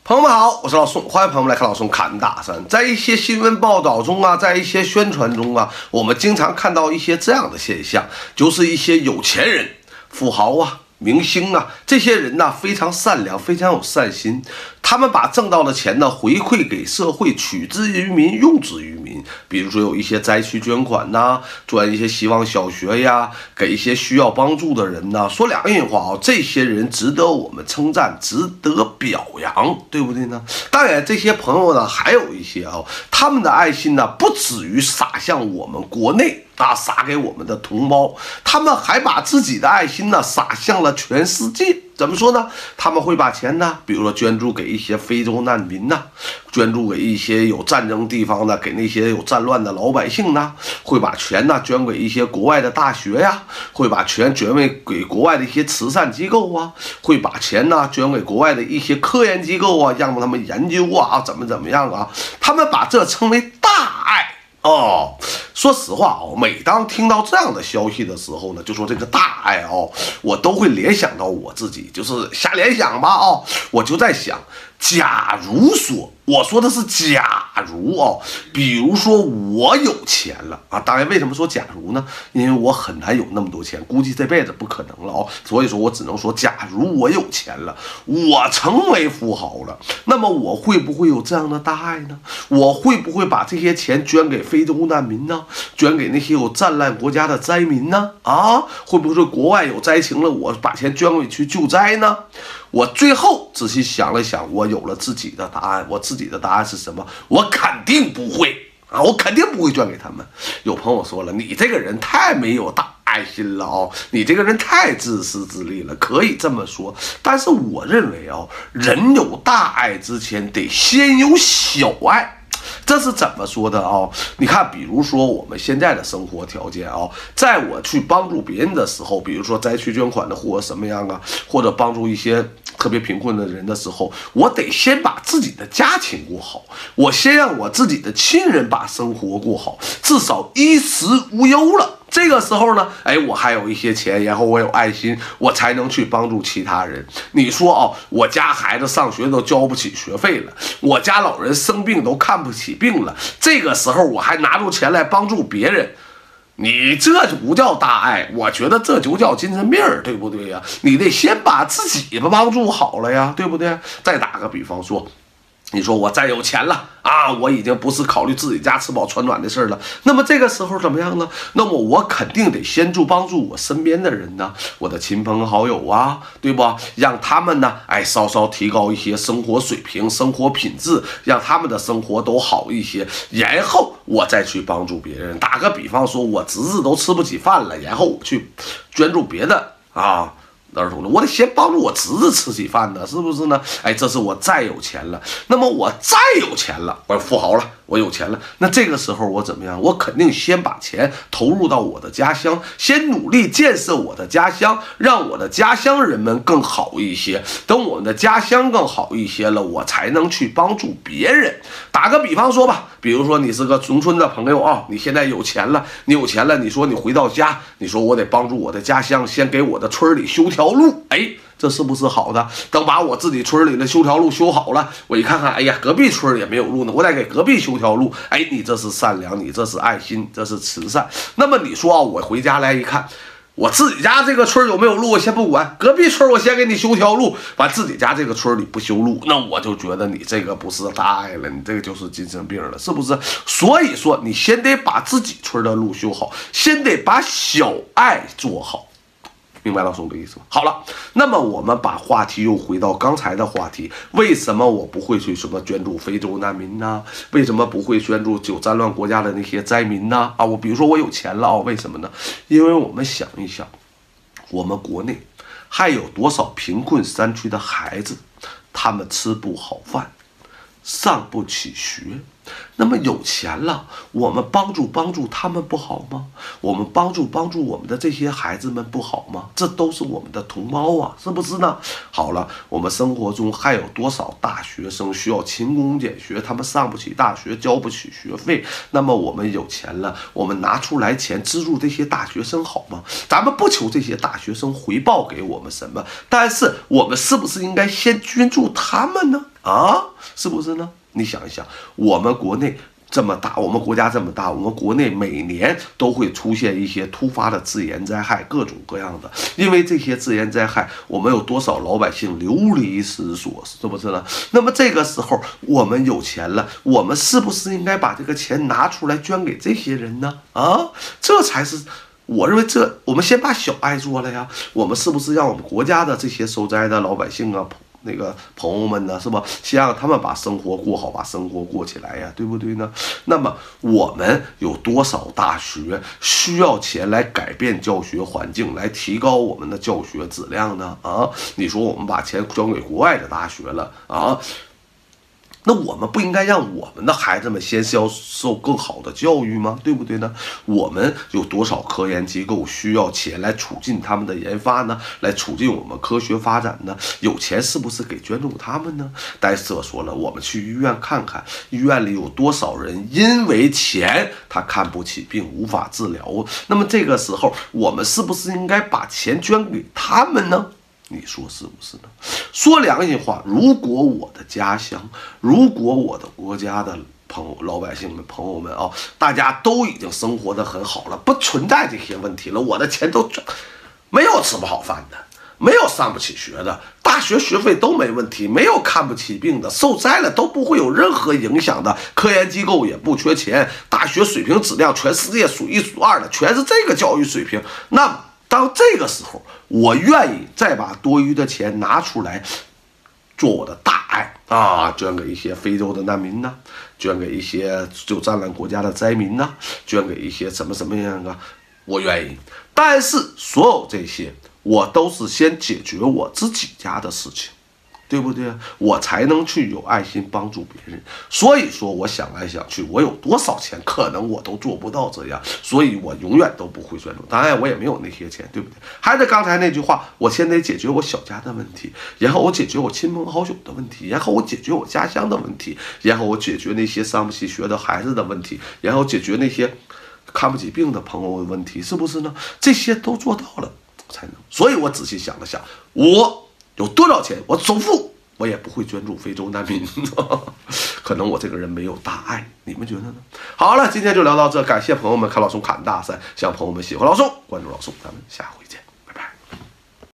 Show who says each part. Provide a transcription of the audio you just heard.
Speaker 1: 朋友们好，我是老宋，欢迎朋友们来看老宋侃大山。在一些新闻报道中啊，在一些宣传中啊，我们经常看到一些这样的现象，就是一些有钱人、富豪啊、明星啊，这些人呢非常善良，非常有善心，他们把挣到的钱呢回馈给社会，取之于民，用之于民。比如说有一些灾区捐款呐，捐一些希望小学呀，给一些需要帮助的人呐。说良心话啊，这些人值得我们称赞，值得表扬，对不对呢？当然，这些朋友呢还有一些啊，他们的爱心呢不止于洒向我们国内。撒给我们的同胞，他们还把自己的爱心呢撒向了全世界。怎么说呢？他们会把钱呢，比如说捐助给一些非洲难民呐，捐助给一些有战争地方的，给那些有战乱的老百姓呐，会把钱呢捐给一些国外的大学呀，会把钱捐给国外的一些慈善机构啊，会把钱呢捐给国外的一些科研机构啊，让他们研究啊，怎么样啊，他们把这称为大爱。说实话每当听到这样的消息的时候呢，就说这个大爱我都会联想到我自己，就是瞎联想吧我就在想，假如说，我说的是假如比如说我有钱了当然为什么说假如呢？因为我很难有那么多钱，估计这辈子不可能了所以说我只能说，假如我有钱了，我成为富豪了，那么我会不会有这样的大爱呢？我会不会把这些钱捐给非洲难民呢？捐给那些有战乱国家的灾民呢？会不会说国外有灾情了，我把钱捐回去救灾呢？我最后仔细想了想，我有了自己的答案。我自己的答案是什么？我肯定不会我肯定不会捐给他们。有朋友说了，你这个人太没有大爱心了你这个人太自私自利了，可以这么说。但是我认为人有大爱之前，得先有小爱。这是怎么说的你看，比如说我们现在的生活条件在我去帮助别人的时候，比如说灾区捐款的或者什么样或者帮助一些特别贫困的人的时候，我得先把自己的家庭过好，我先让我自己的亲人把生活过好，至少衣食无忧了。这个时候呢，我还有一些钱，然后我有爱心，我才能去帮助其他人。你说我家孩子上学都交不起学费了，我家老人生病都看不起病了，这个时候我还拿出钱来帮助别人，你这就不叫大爱，我觉得这就叫精神病，对不对呀？你得先把自己帮助好了呀，对不对？再打个比方说，你说我再有钱了我已经不是考虑自己家吃饱穿暖的事了，那么这个时候怎么样呢？那么我肯定得先帮助我身边的人呢，我的亲朋好友对不？让他们呢稍稍提高一些生活水平、生活品质，让他们的生活都好一些，然后我再去帮助别人。打个比方说，我侄子都吃不起饭了，然后我去捐助别的儿童的，我得先帮助我侄子吃起饭呢，是不是呢？这是我再有钱了。那么我再有钱了，我富豪了，我有钱了，那这个时候我怎么样？我肯定先把钱投入到我的家乡，先努力建设我的家乡，让我的家乡人们更好一些。等我们的家乡更好一些了，我才能去帮助别人。打个比方说吧，比如说你是个农村的朋友你现在有钱了，你说你回到家，你说我得帮助我的家乡，先给我的村里修条路，这是不是好的？等把我自己村里的修条路修好了，我一看看，隔壁村也没有路呢，我得给隔壁修条路。你这是善良，你这是爱心，这是慈善。那么你说我回家来一看，我自己家这个村有没有路我先不管，隔壁村我先给你修条路，完自己家这个村里不修路，那我就觉得你这个不是大爱了，你这个就是精神病了，是不是？所以说你先得把自己村的路修好，先得把小爱做好。明白老宋的意思吗？好了，那么我们把话题又回到刚才的话题，为什么我不会去什么捐助非洲难民呢？为什么不会捐助有战乱国家的那些灾民呢？我比如说我有钱了为什么呢？因为我们想一想，我们国内还有多少贫困山区的孩子，他们吃不好饭，上不起学， 那么有钱了，我们帮助他们不好吗？我们帮助我们的这些孩子们不好吗？这都是我们的同胞啊，是不是呢？好了，我们生活中还有多少大学生需要勤工俭学，他们上不起大学，交不起学费？那么我们有钱了，我们拿出来钱资助这些大学生好吗？咱们不求这些大学生回报给我们什么，但是我们是不是应该先捐助他们呢？啊，是不是呢？你想一想，我们国内这么大，我们国家这么大，我们国内每年都会出现一些突发的自然灾害，各种各样的。因为这些自然灾害，我们有多少老百姓流离失所，是不是呢？那么这个时候我们有钱了，我们是不是应该把这个钱拿出来捐给这些人呢？啊，这才是。我认为我们先把小爱做了呀，我们是不是让我们国家的这些受灾的老百姓啊，那个朋友们呢，是吧？先让他们把生活过好，把生活过起来呀，对不对呢？那么我们有多少大学需要钱来改变教学环境，来提高我们的教学质量呢？啊，你说我们把钱捐给国外的大学了啊？那我们不应该让我们的孩子们先受更好的教育吗？对不对呢？我们有多少科研机构需要钱来促进他们的研发呢？来促进我们科学发展呢？有钱是不是给捐助他们呢？但是我说了，我们去医院看看，医院里有多少人因为钱他看不起病，无法治疗。那么这个时候，我们是不是应该把钱捐给他们呢？你说是不是呢？说良心话，如果我的家乡，如果我的国家的老百姓们、朋友们啊，大家都已经生活得很好了，不存在这些问题了，我的钱都没有吃不好饭的，没有上不起学的，大学学费都没问题，没有看不起病的，受灾了都不会有任何影响的，科研机构也不缺钱，大学水平质量全世界数一数二的，全是这个教育水平。那么当这个时候，我愿意再把多余的钱拿出来做我的大爱啊，捐给一些非洲的难民呐，捐给一些就战乱国家的灾民呐，捐给一些什么样的，我愿意。但是所有这些，我都是先解决我自己家的事情，对不对？我才能去有爱心帮助别人。所以说，我想来想去，我有多少钱，可能我都做不到这样，所以我永远都不会捐助。当然，我也没有那些钱，对不对？还是刚才那句话，我先得解决我小家的问题，然后我解决我亲朋好友的问题，然后我解决我家乡的问题，然后我解决那些上不起学的孩子的问题，然后解决那些看不起病的朋友的问题，是不是呢？这些都做到了才能。所以我仔细想了想，我有多少钱，我首付我也不会捐助非洲难民，可能我这个人没有大爱，你们觉得呢？好了，今天就聊到这，感谢朋友们看老宋侃大山，希望朋友们喜欢老宋，关注老宋，咱们下回见。